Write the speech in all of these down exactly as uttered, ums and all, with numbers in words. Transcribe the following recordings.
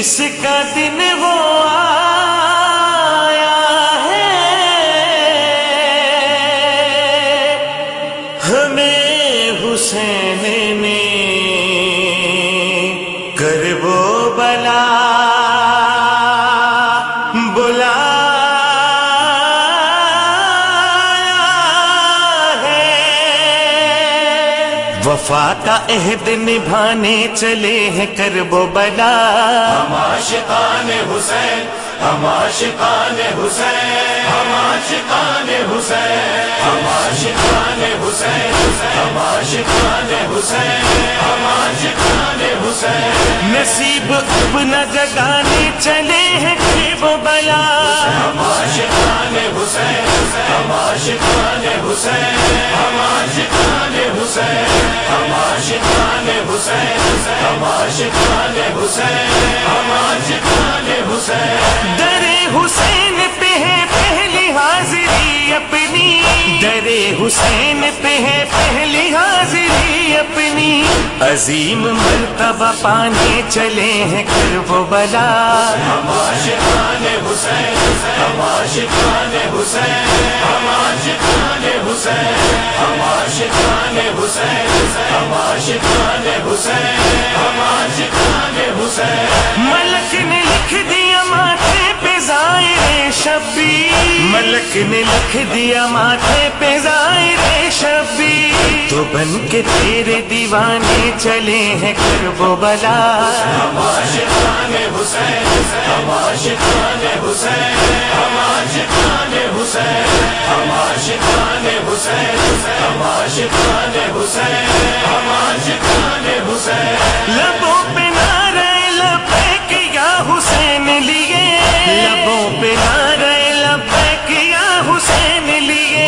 جس کا دن وہ آیا ہے ہمیں حسین نے کرب و بلا وفا کا عہد نبھانے چلے ہیں کرب و بلا. ہم عاشقان حسین، ہم عاشقان حسین، ہم عاشقان حسین، ہم عاشقان حسین، ہم عاشقان حسین، ہم عاشقان حسین. نصیب اب نہ جگانے چلے ہیں کرب و بلا. ہم عاشقان حسین، ہم عاشقان حسین، ہم عاشقان حسین، ہم عاشقان حسین، ہم عاشقان حسین، ہم عاشقان حسین. در حسین پہ ہے پہلی حاضری اپنی، در حسین پہ ہے پہلی حاضری اپنی. عظیم مرتبہ پانے چلے ہیں کرب و بلا. ہم عاشقان حسین، ہم عاشقان حسین، ہم عاشقان حسین، ہم عاشقان حسین، ہم عاشقان حسین، ہم عاشقان حسین. ملک نے لکھ دیا ماتھے پہ ظاہر شبیر، ملک نے لکھ دیا ماتھے پہ ظاہر شبیر. تو بن کے تیرے دیوانے چلے ہیں کرب و بلا. ہم عاشقان حسین، ہم عاشقان حسین، ہم عاشقان حسین، ہم عاشقان حسین، ہم عاشقان حسین، ہم عاشقان حسین. لبوں پہ نعرہ لبیک یا حسین لیے، لبوں پہ نعرہ لبیک یا حسین لیے.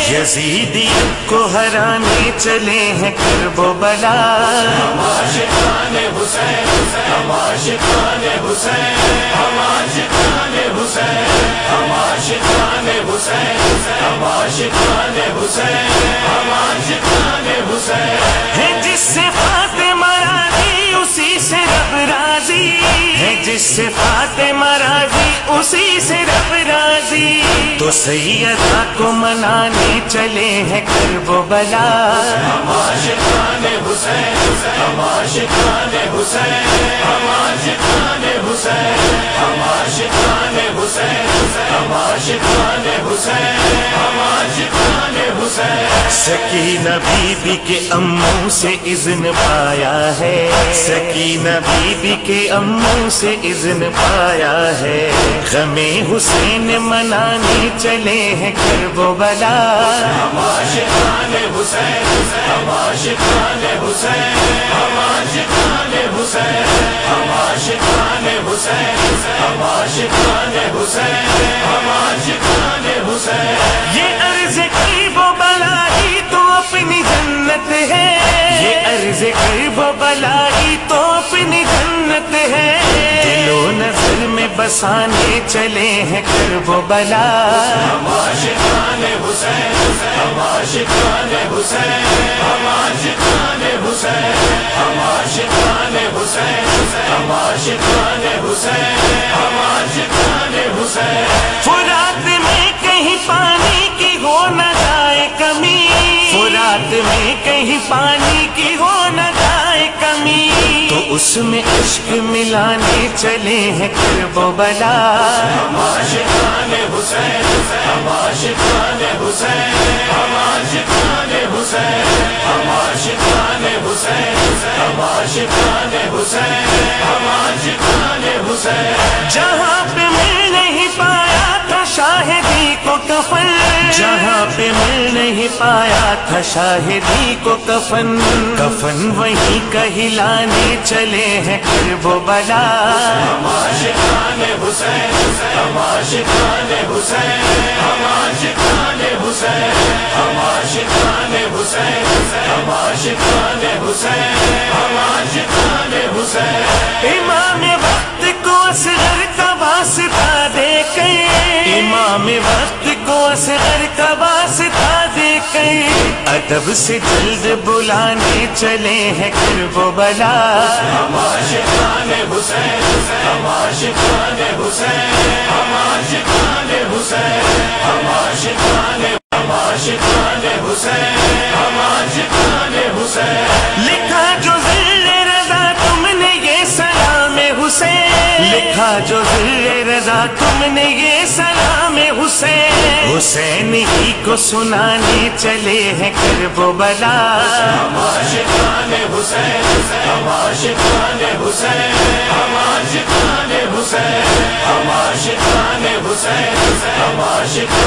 یزیدی کو ہرانے چلے ہیں کرب و بلا. ہم عاشقان حسین، ہم عاشقان حسین، ہم عاشقان حسین، ہم عاشقان حسین، ہم عاشقان حسین، ہم عاشقان حسین. ہے جس سے فاطمہ راضی اسی سے رب راضی، ہے جس سے فاطمہ راضی اسی سے رب راضی. تو سیدہ کو منانے چلے ہیں کرب و بلا. ہم عاشقان حسین، ہم عاشقان حسین، ہم عاشقان حسین، ہم عاشقان حسین، ہم عاشقان حسین، ہم عاشقان حسین. سکینہ بی بی کے اموں سے اذن پایا ہے، سکینہ بی بی کے اموں سے اذن پایا ہے. غم حسین منانے چلے ہیں کرب و بلا. ہم عاشقان حسین، ہم عاشقان حسین، ہم عاشقان حسین، ہم عاشقان حسین، ہم عاشقان حسین، ہم عاشقان حسین. یہ عرض کرب و بلا ہی تو اپنی جنت ہے، یہ عرض کرب و بلا ہی تو اپنی جنت ہے. دل و نظر میں بسانے چلے ہیں کرب و بلا. ہم عاشقان حسین، ہم عاشقان حسین، ہم عاشقان حسین، ہم عاشقان حسین، ہم عاشقان حسین، ہم عاشقان حسین. فرات میں کہیں پانی کی ہو نہ جائے کمی، فرات میں کہیں پانی کی ہو نہ جائے کمی. تو اس میں عشق ملانے چلے ہیں کرب و بلا. ہم عاشقان حسین، ہم عاشقان حسین، ہم عاشقان حسین، ہم عاشقان حسین، ہم عاشقان حسین، ہم عاشقان حسین. جہاں پہ مل نہیں پایا تھا شاہدی کو کفن، جہاں پہ مل نہیں پایا تھا شاہدی کو کفن. کفن وہیں کہلانے چلے ہیں کرب و بلا. ہم عاشقان حسین، ہم عاشقان حسین، ہم عاشقان حسین، ہم عاشقان حسین، ہم عاشقان حسین، ہم عاشقان حسین. امام وقت کو اصغر کا واسطہ دے کے، امام وقت کو اصغر کا واسطہ دے کے ادب سے جلد بلانے چلے ہیں کرب و بلا. ہم عاشقان حسین، حسین ہم عاشقان حسین ہم عاشقان حسین ہم عاشقان ہم عاشقان حسین ہم عاشقان حسین لکھا جو ذل رضا تم نے یہ سلام حسین لکھا جو ذل رضا تم نے یہ سلام حسین حسین ہی کو سنانے چلے ہیں کرب و بلا ہم عاشقان حسین ہم عاشقان حسین ہم عاشقان حسین ہم عاشقان حسین ہم عاشقان